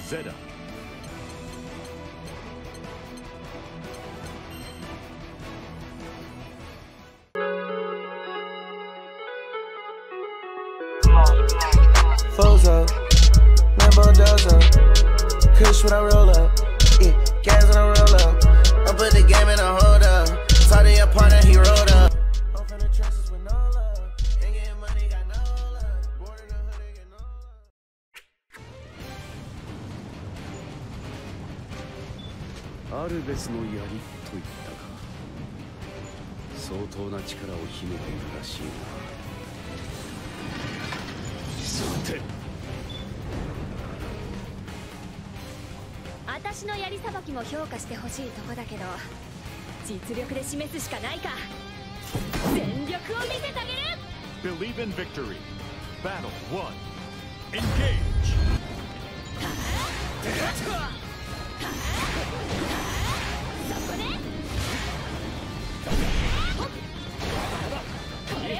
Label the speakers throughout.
Speaker 1: Zeta.
Speaker 2: Fozo, Lambo Dozo, Kush when I roll up, yeah, gas when I roll up. I put the game in a hold up, saw the opponent, he rolled up. I'm from the trenches with no love, ain't getting money, got no love. Born in the hood, ain't get no love.
Speaker 1: ある別の槍といったか。相当な力を秘めているらしいな。さて、
Speaker 3: 私の槍さばきも評価してほしいとこだけど、実力で示すしかないか。全力を見せてあげる。
Speaker 4: Believe in victory. Battle 1. Engage.
Speaker 3: そこでこれは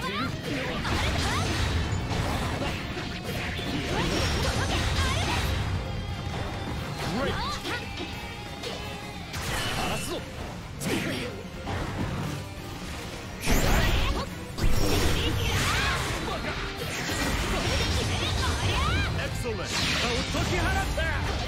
Speaker 4: Excellent. 解き放った。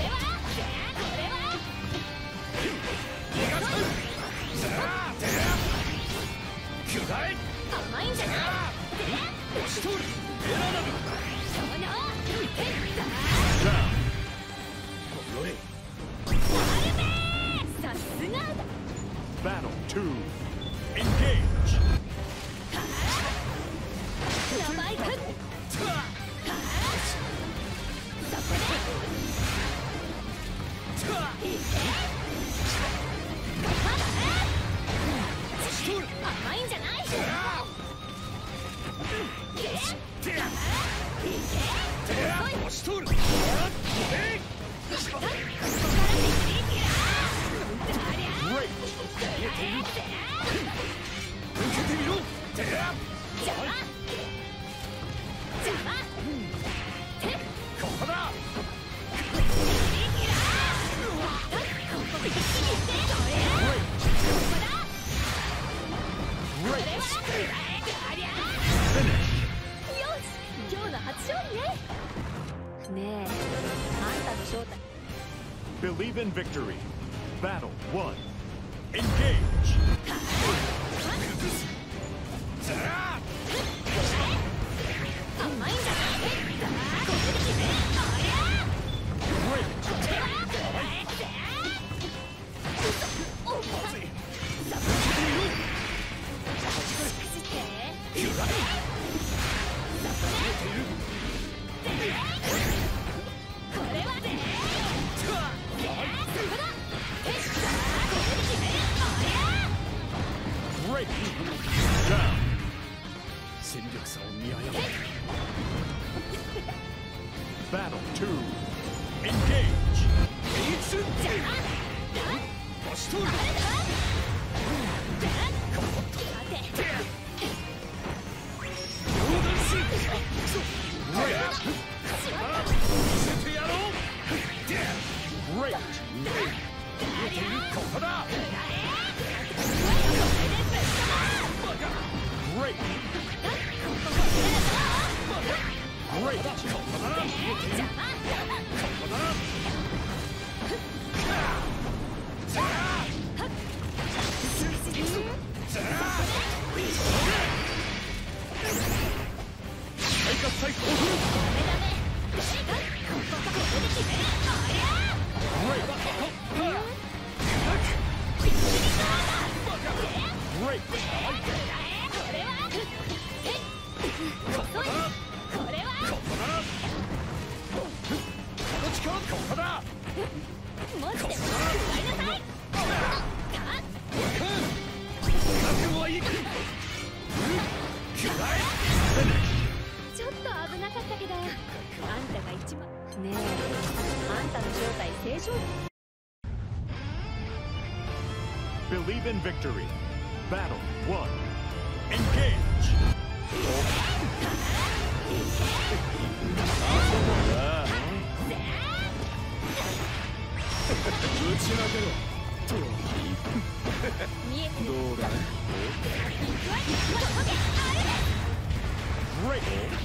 Speaker 3: 甘いんじゃない。
Speaker 4: 押し通る。エラナブ。
Speaker 3: さすが。
Speaker 4: Battle 2. Engage.
Speaker 3: 名前くそこで甘いんじゃない。
Speaker 4: 押し通る。Believe in victory. Battle 1. Engage. Great. Down. 戦力差を見誤る。Battle 2. Engage. 押し通る。Great. ここだ。Great. Great. Great. Believe in victory. Battle 1. Engage.
Speaker 3: 見えてる。
Speaker 1: どうだい？
Speaker 4: Great!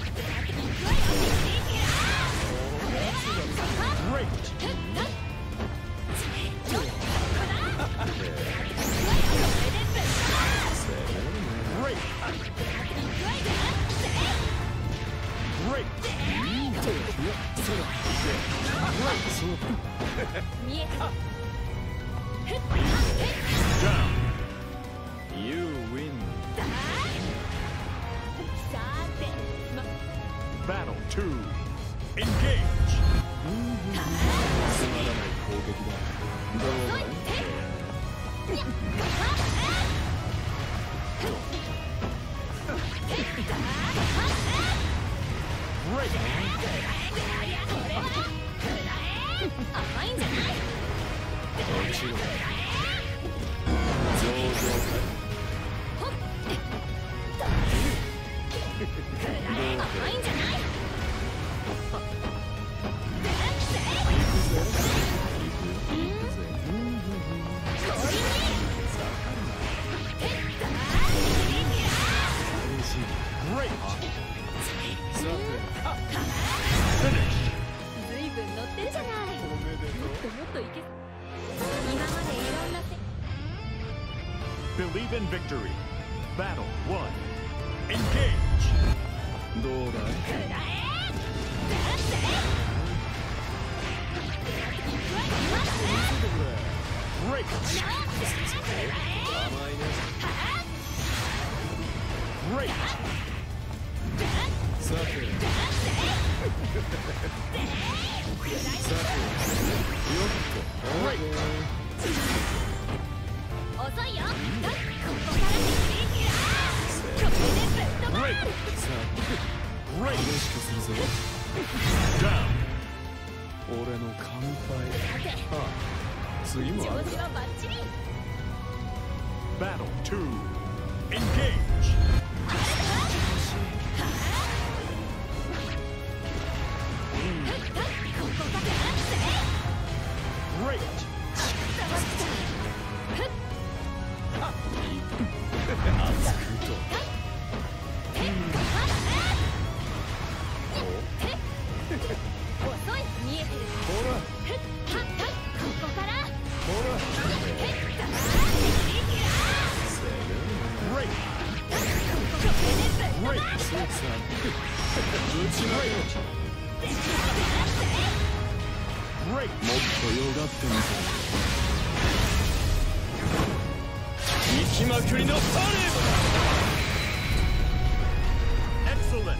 Speaker 4: Great! Great!
Speaker 3: 見えてる。
Speaker 4: Down!
Speaker 1: You win.
Speaker 3: さーて、
Speaker 4: Battle 2. Engage!
Speaker 1: つまらない攻撃だ。どうだい？
Speaker 4: Great!
Speaker 3: 甘いんじゃない？
Speaker 1: もちろん。上々かい？
Speaker 3: 甘いんじゃない？
Speaker 4: Great!
Speaker 3: ずいぶん乗ってるじゃない。もっともっといけ。今までいろんな
Speaker 4: Believe in victory. Battle 1. Engage!
Speaker 1: どうだい？
Speaker 4: Great!
Speaker 1: 甘いね。
Speaker 4: Great!
Speaker 1: さて。
Speaker 4: Great!
Speaker 3: 遅いよ。ここからこれでぶっ飛ば
Speaker 4: Great!
Speaker 1: さあ、
Speaker 4: Great!
Speaker 1: 激しくするぞ。
Speaker 4: Down!
Speaker 1: 俺の乾杯。
Speaker 3: さて、
Speaker 1: ああ、次もある
Speaker 3: 調子はバッチリ。
Speaker 4: Battle 2. Engage!
Speaker 3: ここから
Speaker 4: Great!
Speaker 1: 熱くと。
Speaker 3: 遅い。見えてる。
Speaker 1: ほら、
Speaker 3: ここから
Speaker 1: ほら。
Speaker 4: Great!
Speaker 3: これでぶっ
Speaker 4: Great!
Speaker 1: さあ、ぶちまえよ。
Speaker 4: Great!
Speaker 1: もっとよがってみせる。行きまくりのパレー
Speaker 4: Excellent!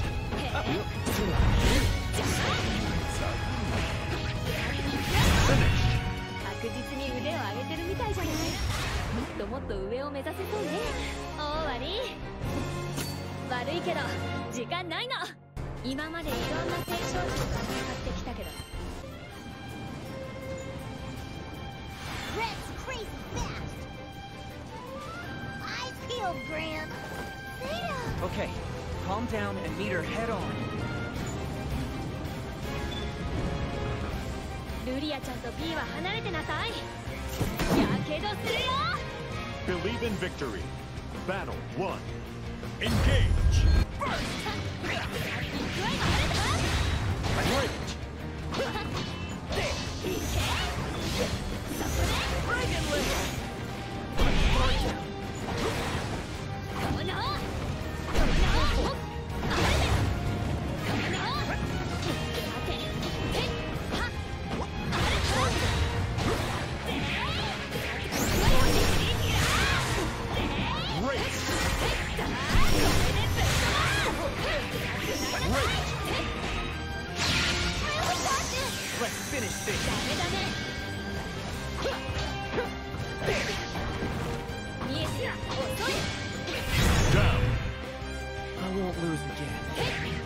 Speaker 3: 確実に腕を上げてるみたいじゃない。もっともっと上を目指せそうね。終わり。悪いけど時間ないの。今までいろんな戦勝術を扱ってきたけど。
Speaker 5: Red's crazy fast. Eyes peeled, Graham. Theta.
Speaker 6: Okay, calm down and meet her head on.
Speaker 3: ルリアちゃんと B は離れてなさい。やけどするよ。
Speaker 4: Believe in victory. Battle 1. Engage! Great!
Speaker 3: 見えてる。遅い。
Speaker 4: Down!
Speaker 6: I won't lose again.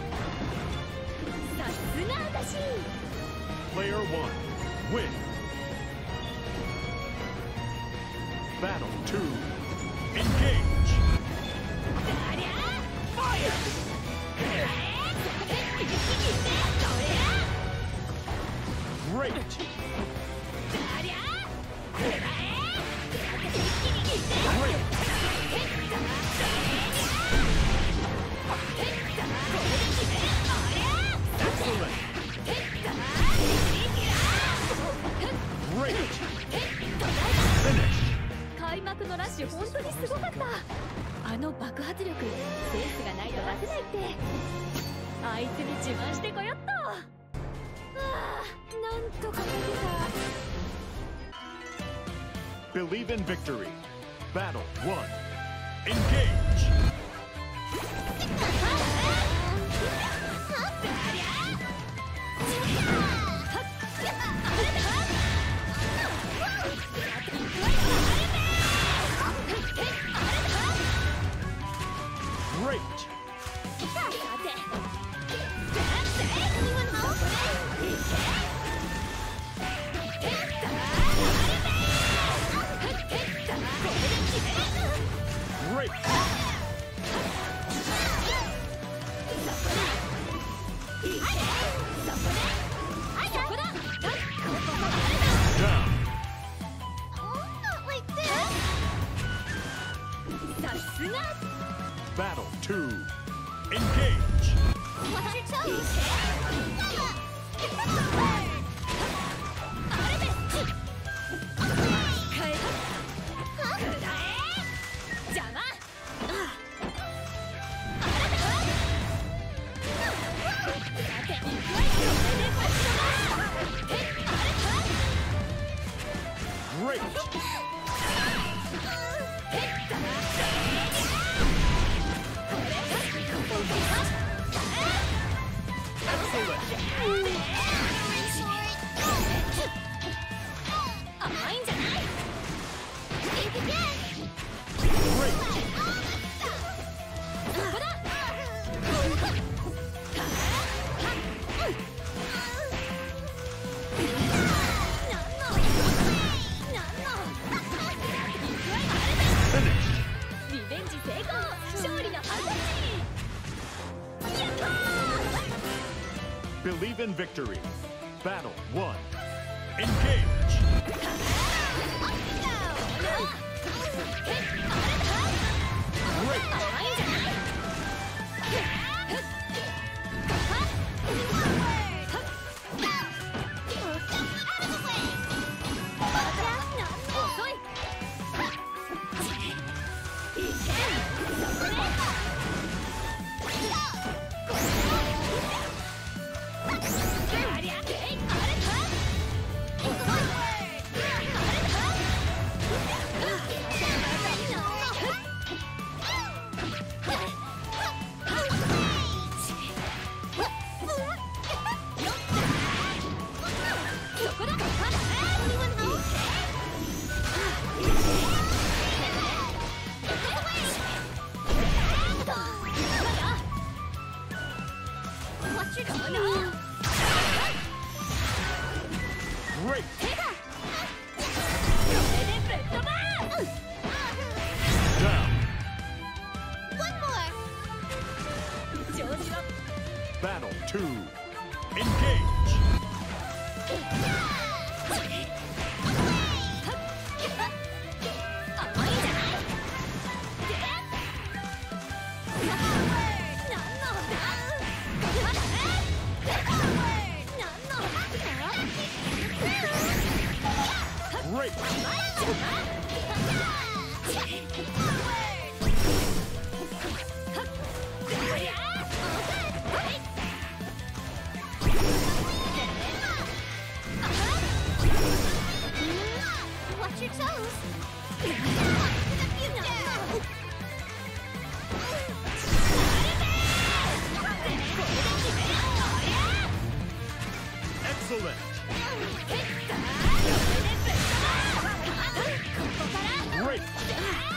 Speaker 3: さすが私。
Speaker 4: Player 1. Win! Battle 2. Engage!
Speaker 3: ありゃファイア。
Speaker 4: Great!
Speaker 3: ありゃ開幕のラッシュ本当にすごかった。あの爆発力センスがないと出せないって。あいつに自慢してこよっと。ああ、なんとか勝てた。
Speaker 4: Believe in victory. Battle 1. Engage. Great. Great. Down.
Speaker 5: Not like this.
Speaker 4: Battle 2. Engage.
Speaker 5: Watch your toes.
Speaker 4: Great. Believe in victory. Battle 1. Engage. Great. Great. Down.
Speaker 5: One more.
Speaker 4: Battle 2. Engage. Great.
Speaker 5: Watch your toes.
Speaker 4: Excellent. Great.